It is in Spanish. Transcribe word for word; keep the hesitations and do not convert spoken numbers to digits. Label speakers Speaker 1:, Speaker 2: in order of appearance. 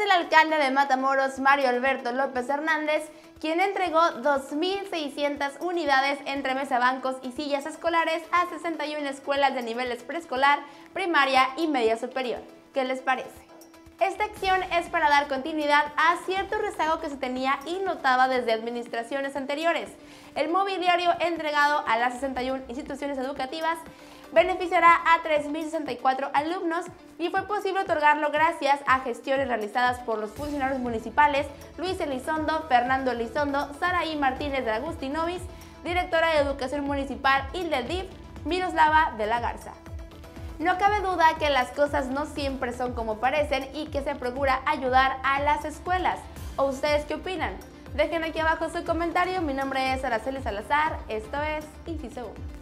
Speaker 1: el alcalde de Matamoros, Mario Alberto López Hernández, quien entregó dos mil seiscientas unidades entre mesabancos y sillas escolares a sesenta y una escuelas de niveles preescolar, primaria y media superior. ¿Qué les parece? Esta acción es para dar continuidad a cierto rezago que se tenía y notaba desde administraciones anteriores. El mobiliario entregado a las sesenta y una instituciones educativas beneficiará a tres mil sesenta y cuatro alumnos y fue posible otorgarlo gracias a gestiones realizadas por los funcionarios municipales Luis Elizondo, Fernando Elizondo, Saraí Martínez de Agustinovis, directora de Educación Municipal y del D I F, Miroslava de la Garza. No cabe duda que las cosas no siempre son como parecen y que se procura ayudar a las escuelas. ¿O ustedes qué opinan? Dejen aquí abajo su comentario. Mi nombre es Araceli Salazar, esto es Inciso uno.